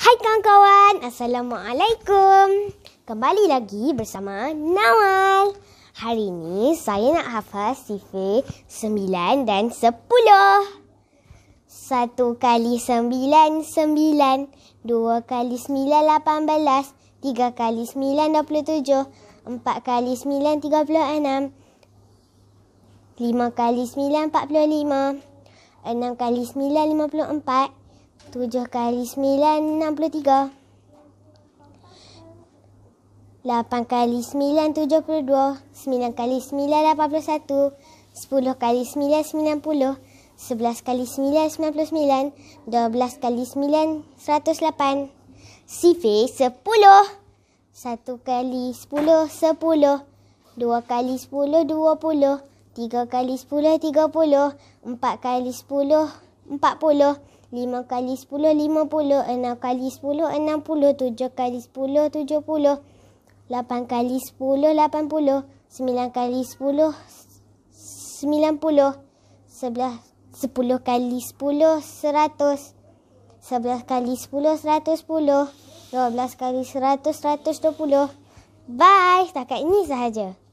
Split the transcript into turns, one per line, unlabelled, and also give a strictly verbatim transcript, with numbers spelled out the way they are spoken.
Hai kawan-kawan, Assalamualaikum. Kembali lagi bersama Nawal. Hari ini saya nak hafaz sifir sembilan dan sepuluh. Satu kali sembilan, sembilan. Dua kali sembilan, lapan belas. Tiga kali sembilan, dua puluh tujuh. Empat kali sembilan, tiga puluh enam. Lima kali sembilan, empat puluh lima. Enam kali sembilan, lima puluh empat. Tujuh kali sembilan, enam puluh tiga. Lapan kali sembilan, tujuh puluh dua. Sembilan kali sembilan, lapan puluh satu. Sepuluh kali sembilan, sembilan puluh. Sebelas kali sembilan, sembilan puluh sembilan. Dua belas kali sembilan, seratus lapan. Sifir sepuluh. Satu kali sepuluh, sepuluh. Dua kali sepuluh, dua puluh. Tiga kali sepuluh, tiga puluh. Empat kali sepuluh, empat puluh. Lima kali sepuluh, lima puluh. Enam kali sepuluh, enam puluh. Tujuh kali sepuluh, tujuh puluh. Lapan kali sepuluh, lapan puluh. Sembilan kali sepuluh, sembilan puluh. Sebelas, sepuluh kali sepuluh, seratus. Sebelas kali sepuluh, seratus sepuluh. Dua belas kali seratus, seratus dua puluh. Bye. Setakat ini sahaja.